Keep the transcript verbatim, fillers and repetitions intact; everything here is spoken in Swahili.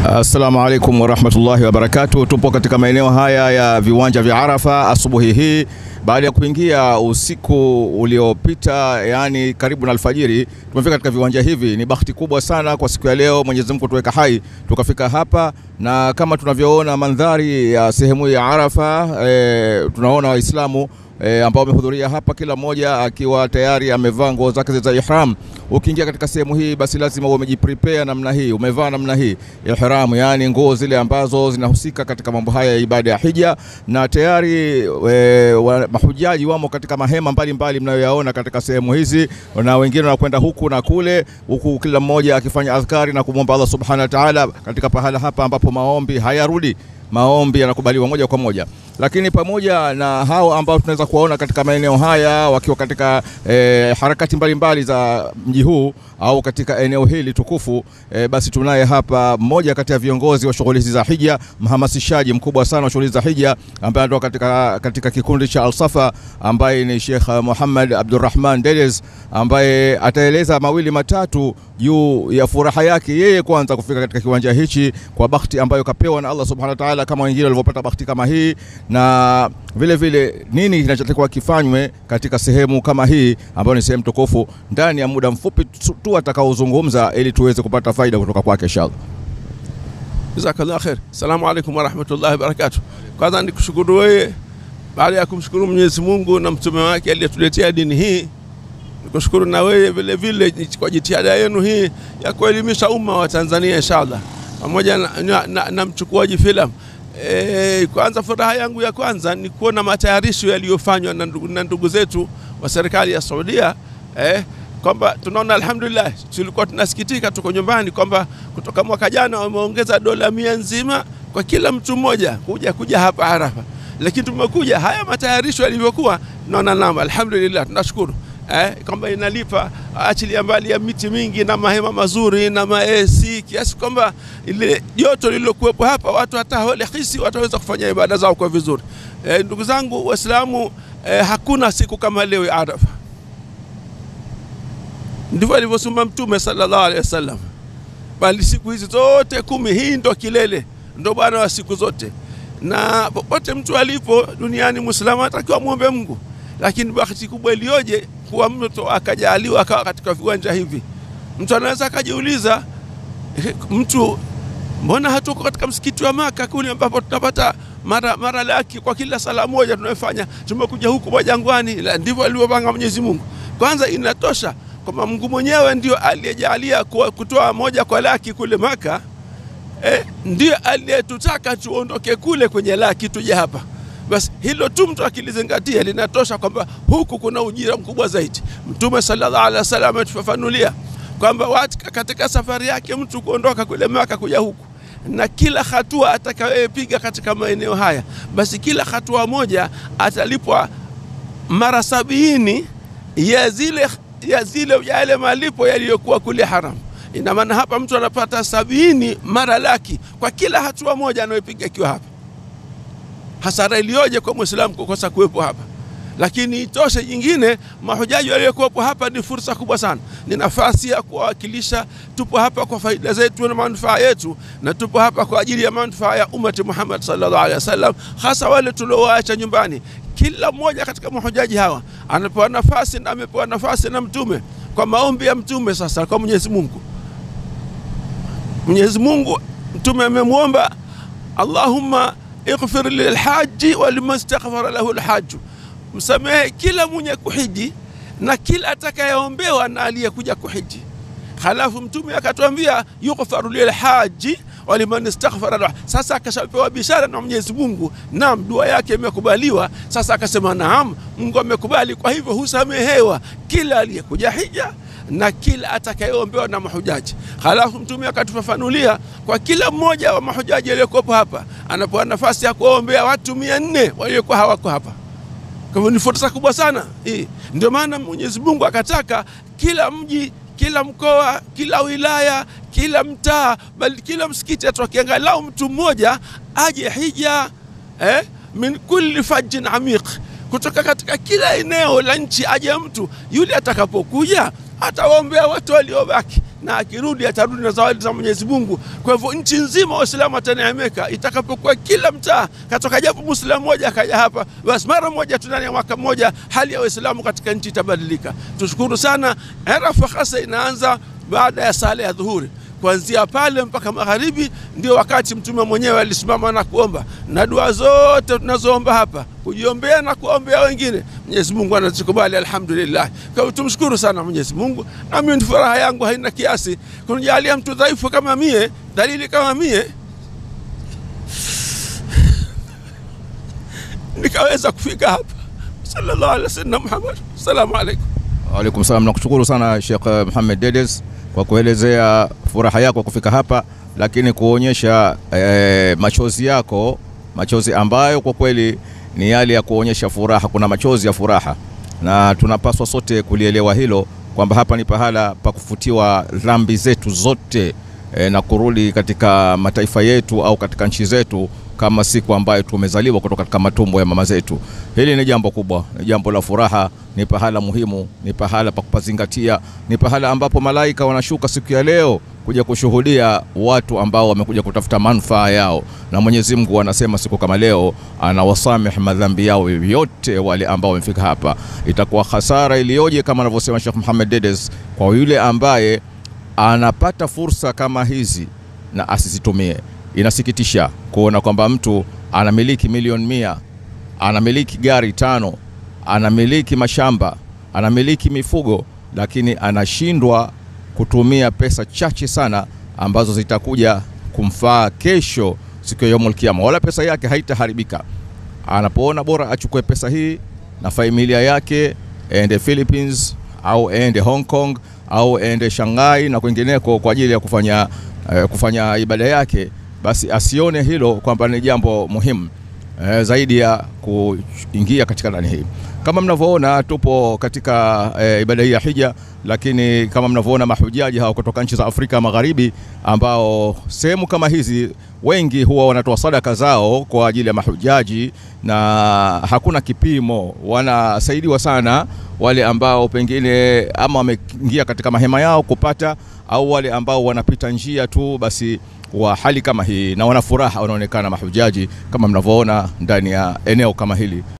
Assalamu alaikum wa rahmatullahi wa barakatuh. Tupo katika maeneo haya ya viwanja vya Arafa asubuhi hii baada ya kuingia usiku uliopita, yani karibu na alfajiri. Tumefika katika viwanja hivi. Ni bahati kubwa sana kwa siku ya leo, Mwenyezi Mungu tuweka hai tukafika hapa, na kama tunavyoona mandhari ya sehemu ya Arafa, e, tunaona Waislamu E, ambao wamehudhuria hapa, kila mmoja akiwa tayari amevaa nguo zake za ihram. Ukiingia katika sehemu hii basi lazima umejiprepare namna hii, umevaa namna hii ihram, yani nguo zile ambazo zinahusika katika mambo haya ya ibada ya hija, na tayari e, wa, mahujaji wamo katika mahema mbalimbali mnayoyaona katika sehemu hizi, na wengine wanakwenda huku na kule, huku kila mmoja akifanya adhkari na kumwomba Allah subhanahu wa ta'ala katika pahala hapa ambapo maombi hayarudi, maombi yanakubaliwa moja kwa moja. Lakini pamoja na hao ambao tunaweza kuwaona katika maeneo haya wakiwa katika e, harakati mbalimbali za mji huu au katika eneo hili tukufu, e, basi tunaye hapa mmoja kati ya viongozi wa shughuli hizi za hija, mhamasishaji mkubwa sana wa shughuli za hija, ambaye anatoka katika katika kikundi cha Al-Safa, ambaye ni Sheikh Muhammad Abdurrahman Dedes, ambaye ataeleza mawili matatu juu ya furaha yake yeye kwanza kufika katika kiwanja hichi kwa bahati ambayo kapewa na Allah subhanahu wa ta'ala, kama wengine walivyopata bahati kama hii, na vile vile nini kinachotakiwa kifanywe katika sehemu kama hii ambayo ni sehemu tukufu, ndani ya muda mfupi tu atakaozungumza ili tuweze kupata faida kutoka kwake inshallah. Jazakallahu khair. Assalamu alaykum wa rahmatullahi wa barakatuh. Kwanza nikushukuru wewe, baada ya kumshukuru Mwenyezi Mungu na mtume wake aliyetuletea dini hii, nikushukuru na wewe vile vile kwa jitihada yenu hii ya kuelimisha umma wa Tanzania inshallah, pamoja na, na, na, na mchukuaji filamu. E, kwanza furaha yangu ya kwanza ni kuona matayarisho yaliyofanywa na ndugu, na ndugu zetu wa serikali ya Saudia, eh, kwamba tunaona alhamdulillah. Tulikuwa tunasikitika tuko nyumbani kwamba kutoka mwaka jana wameongeza dola mia nzima kwa kila mtu mmoja kuja kuja hapa Arafa, lakini tumekuja haya matayarisho yalivyokuwa, naona nama alhamdulillah, tunashukuru eh, kwamba inalipa, achilia mbali ya miti mingi na mahema mazuri na ma A C, kiasi kwamba ile joto lililokuwepo hapa watu hata wale hisi wataweza kufanya ibada zao kwa vizuri. Eh, ndugu zangu Waislamu, eh, hakuna siku kama leo ya Arafa. Ndivyo alivyosema Mtume sallallahu alaihi wasallam, bali siku hizi zote kumi hii ndo kilele, ndo bwana wa siku zote, na popote mtu alipo duniani Muislamu atakiwa muombe Mungu. Lakini bahati kubwa ilioje kuwa mtu akajaliwa akawa katika viwanja hivi. Mtu anaweza akajiuliza, mtu mbona hatuko katika msikiti wa Maka kule ambapo tunapata mara mara laki kwa kila sala moja tunayofanya, tumekuja huku Bajangwani? Ndivyo alivyopanga Mwenyezi Mungu. Kwanza inatosha kwamba Mungu mwenyewe ndio aliyejalia kutoa moja kwa laki kule Maka, eh, ndio aliyetutaka tuondoke kule kwenye laki tuje hapa. Bas hilo tu mtu akilizingatia linatosha kwamba huku kuna ujira mkubwa zaidi. Mtume sallallahu alaihi wasallam ametufafanulia kwamba watu katika safari yake mtu kuondoka kule Maka kuja huku, na kila hatua atakayopiga katika maeneo haya, basi kila hatua moja atalipwa mara sabini ya zile ya zile yale malipo yaliyokuwa kule haram. Ina maana hapa mtu anapata sabini mara laki kwa kila hatua moja anayopiga akiwa hapa. Hasara iliyoje kwa Muislamu kukosa kuwepo hapa. Lakini itoshe nyingine, mahujaji waliokuwepo hapa ni fursa kubwa sana, ni nafasi ya kuwakilisha. Tupo hapa kwa faida zetu na manufaa yetu, na tupo hapa kwa ajili ya manufaa ya ummati Muhammad sallallahu alaihi wasallam, hasa wale tulioacha nyumbani. Kila mmoja katika mahujaji hawa anapewa nafasi, na amepewa nafasi na Mtume kwa maombi ya Mtume. Sasa kwa Mwenyezi Mungu, Mwenyezi Mungu Mtume amemuomba, Allahumma ighfir lilhaji wa liman istaghfara lahu alhajj, msamehe kila mwenye kuhiji na kila atakayeombewa na aliyekuja kuhiji. Halafu Mtume akatuambia yughfaru lilhaji wa liman istaghfara lahu. Sasa akashapewa bishara na Mwenyezi Mungu, naam, dua yake imekubaliwa. Sasa akasema naam, Mungu amekubali, kwa hivyo husamehewa kila aliyekuja hija na kila atakayeombewa na mahujaji. Halafu Mtume akatufafanulia kwa kila mmoja wa mahujaji aliyokuwa hapa anapewa nafasi ya kuombea watu mia nne waliokuwa hawako hapa. Kwa ni fursa kubwa sana hii. Ndio maana Mwenyezi Mungu akataka kila mji, kila mkoa, kila wilaya, kila mtaa, bali kila msikiti atoke angalau mtu mmoja aje hija, eh, min kulli fajjin amiq, kutoka katika kila eneo la nchi aje mtu. Yule atakapokuja atawaombea watu waliobaki, na akirudi atarudi na zawadi za Mwenyezi Mungu. Kwa hivyo nchi nzima Waislamu wataneemeka itakapokuwa kila mtaa katoka japo Muislamu mmoja akaja hapa, basi mara moja tu ndani ya mwaka mmoja hali ya Waislamu katika nchi itabadilika. Tushukuru sana. Arafa hasa inaanza baada ya sala ya dhuhuri, kuanzia pale mpaka magharibi ndio wakati Mtume mwenyewe alisimama na kuomba, na dua zote tunazoomba hapa kujiombea na kuombea wengine Mwenyezi Mungu anazikubali, alhamdulillah. Kwa hiyo tumshukuru sana Mwenyezi Mungu, na mimi furaha yangu haina kiasi kunijalia mtu dhaifu kama mie, dalili kama mie, nikaweza kufika hapa. Sallallahu alaihi wasallam Muhammad. Assalamu alaykum. Wa alaykum salam. Nakushukuru sana Sheikh Mohamed Dedes kwa kuelezea furaha yako kufika hapa, lakini kuonyesha e, machozi yako, machozi ambayo kwa kweli ni yale ya kuonyesha furaha. Kuna machozi ya furaha, na tunapaswa sote kulielewa hilo kwamba hapa ni pahala pa kufutiwa dhambi zetu zote e, na kurudi katika mataifa yetu au katika nchi zetu kama siku ambayo tumezaliwa kutoka katika matumbo ya mama zetu. Hili ni jambo kubwa, ni jambo la furaha, ni pahala muhimu, ni pahala pa kupazingatia, ni pahala ambapo malaika wanashuka siku ya leo kuja kushuhudia watu ambao wamekuja kutafuta manufaa yao, na Mwenyezi Mungu anasema siku kama leo anawasamih madhambi yao yote wale ambao wamefika hapa. Itakuwa hasara iliyoje kama anavyosema Sheikh Mohamed Dedes kwa yule ambaye anapata fursa kama hizi na asizitumie. Inasikitisha kuona kwamba mtu anamiliki milioni mia, anamiliki gari tano, anamiliki mashamba, anamiliki mifugo, lakini anashindwa kutumia pesa chache sana ambazo zitakuja kumfaa kesho siku ya Yaumul Kiyama, wala pesa yake haitaharibika. Anapoona bora achukue pesa hii na familia yake ende Philippines au ende Hong Kong au ende Shanghai na kwingineko kwa ajili ya kufanya uh, kufanya ibada yake, basi asione hilo kwamba ni jambo muhimu eh, zaidi ya kuingia katika ndani hii. Kama mnavyoona tupo katika eh, ibada hii ya hija, lakini kama mnavyoona mahujaji hao kutoka nchi za Afrika Magharibi ambao sehemu kama hizi wengi huwa wanatoa sadaka zao kwa ajili ya mahujaji, na hakuna kipimo, wanasaidiwa sana wale ambao pengine ama wameingia katika mahema yao kupata, au wale ambao wanapita njia tu basi wa hali kama hii, na wana furaha wanaonekana mahujaji kama mnavyoona ndani ya eneo kama hili.